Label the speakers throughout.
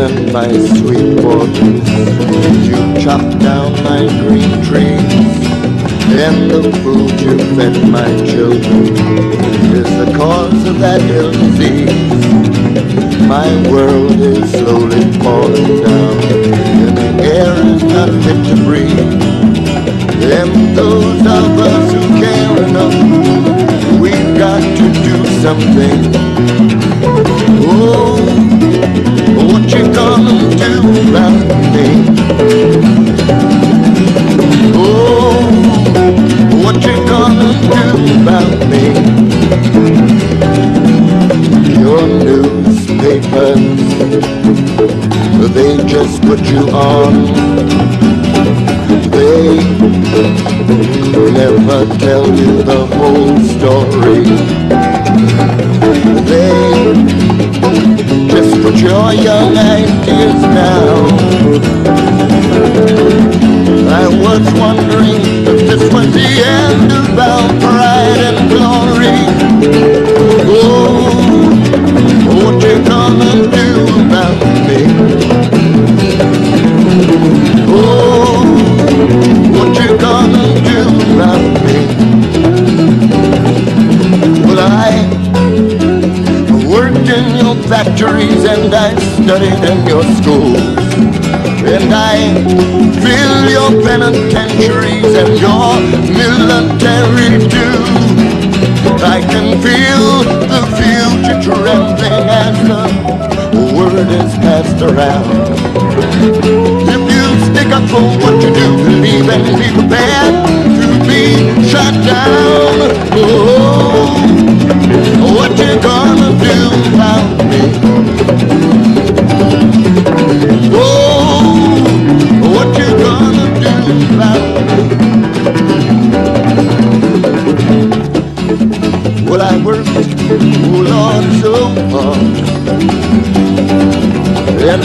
Speaker 1: and my sweet waters. You chopped down my green trees, and the food you fed my children is the cause of that ill disease. My world is slowly falling down, and the air is not fit to breathe. And those of us who care enough, we've got to do something. Oh, what you gonna do about me? Oh, what you gonna do about me? Your newspapers, they just put you on. They never tell you the whole story. They just put your young ideas down. I was wondering if this was the end of our pride and glory. Oh, what you gonna do about me? Oh, what you gonna do about me? Well, I worked in your factories and I studied in your schools, and I fill your penitentiaries and your military too. I can feel the future trembling as the word is passed around. If you stick up for what you do believe and be prepared to be shot down, oh, what you gonna do about me? Oh, what you gonna do about me? Well, I worked, oh Lord, so hard, and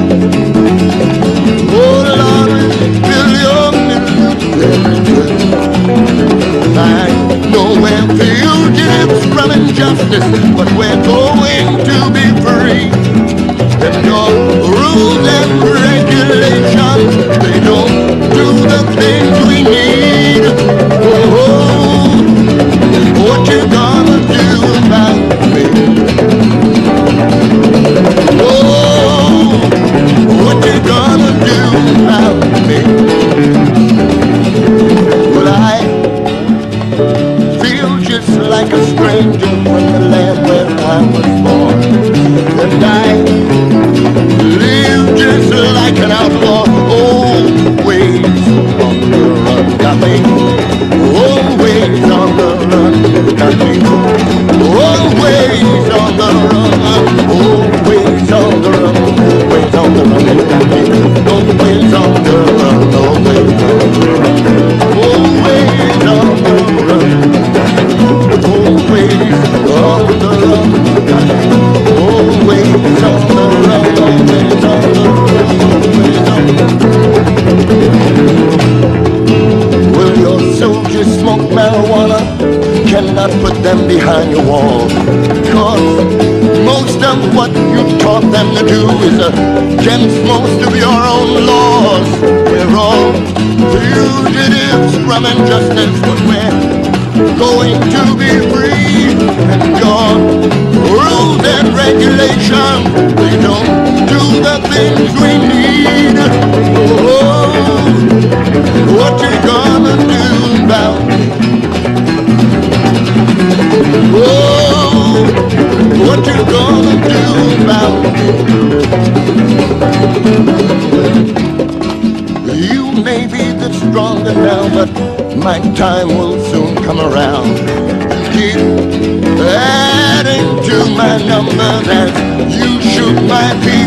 Speaker 1: oh Lord, fill your military. I know we're fugitives from injustice, but we're going to be free. And your rules and regulations, they don't do the things we need. Oh, what you gonna do about me? Oh, what you gonna do about me? Well, I feel just like a stranger from the land where I was born, and I live just like an outlaw. Always on the run, got me. Always on the run, got me. Always on the run, always on the run, always on the run, got me. Always on the run, always on the run, always on the run, always on the run, got me. Always on the run, always on the run, always on the run. Well, your soldiers smoke marijuana, cannot put them behind your wall, 'cause most of what you taught them to do is against most of your own laws. We're all fugitives from injustice, but we're going to be free. And your rules and regulations, they don't do the things we need. Oh, what you gonna do about me? Oh, what you gonna do about me? You may be the stronger now, but my time will soon come around. Keep adding to my numbers as you shoot my people.